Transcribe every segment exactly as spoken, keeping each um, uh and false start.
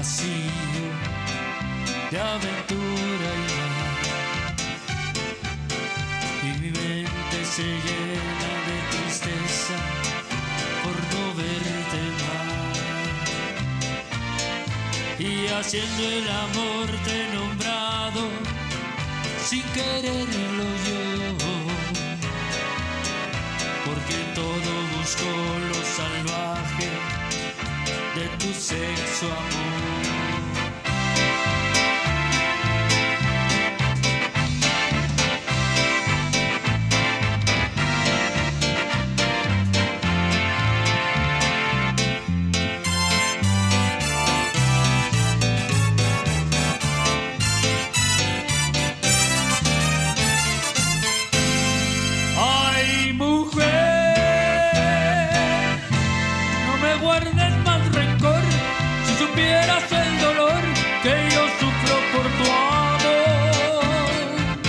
vacío de aventura y mar, y mi mente se llena de tristeza por no verte más. Y haciendo el amor te he nombrado sin quererlo yo, porque todo busco lo salvaje de tu sexo, amor. Guardes más rencor, si supieras el dolor que yo sufro por tu amor.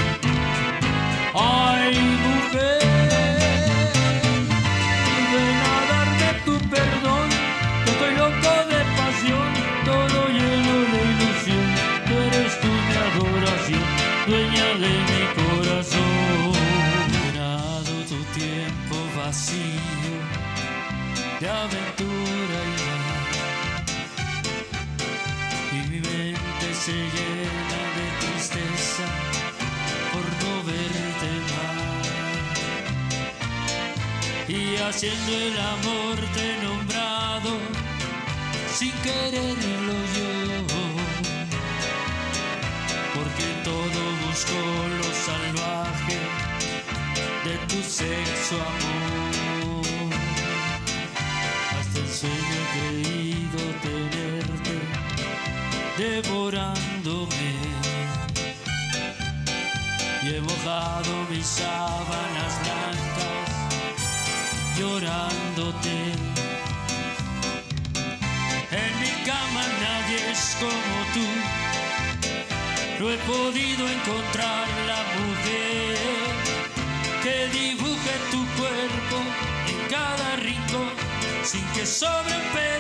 Ay, mujer, ven a darme tu perdón, yo estoy loco de pasión, todo lleno de ilusión. Tú eres tú mi adoración, dueña de mi corazón. Llenado tu tiempo vacío de aventura y mar, y mi mente se llena de tristeza por no verte más. Y haciendo el amor te he nombrado sin quererlo yo, porque todo busco lo salvaje de tu sexo, amor. Sueño he creído tenerte devorándome, y he mojado mis sábanas blancas llorándote. En mi cama nadie es como tú, no he podido encontrar la mujer que dibuje tu cuerpo en cada rincón sin que sobre un pedazo